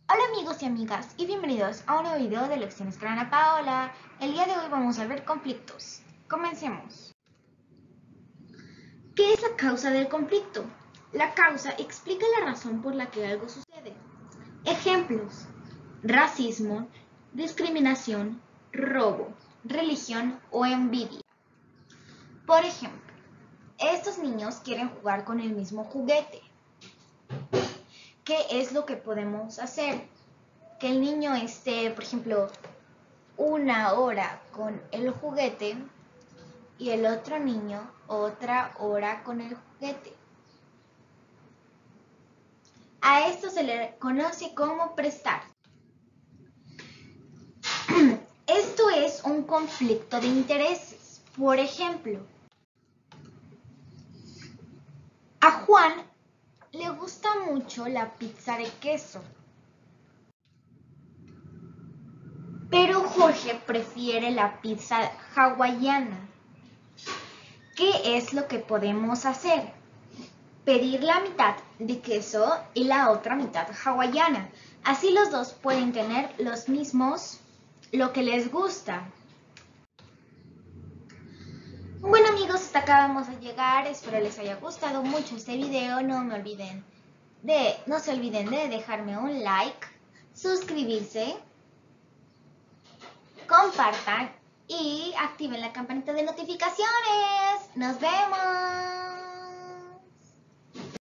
Hola amigos y amigas y bienvenidos a un nuevo video de Lecciones con Ana Paola. El día de hoy vamos a ver conflictos. Comencemos. ¿Qué es la causa del conflicto? La causa explica la razón por la que algo sucede. Ejemplos: racismo, discriminación, robo, religión o envidia. Por ejemplo, estos niños quieren jugar con el mismo juguete. ¿Qué es lo que podemos hacer? Que el niño esté, por ejemplo, 1 hora con el juguete y el otro niño otra hora con el juguete. A esto se le conoce como prestar. Esto es un conflicto de intereses. Por ejemplo, a Juan le gusta mucho la pizza de queso, pero Jorge prefiere la pizza hawaiana. ¿Qué es lo que podemos hacer? Pedir la mitad de queso y la otra mitad hawaiana. Así los dos pueden tener los mismos, lo que les gusta. Bueno amigos, hasta acá vamos a llegar. Espero les haya gustado mucho este video. No se olviden de dejarme un like, suscribirse, compartan y activen la campanita de notificaciones. ¡Nos vemos!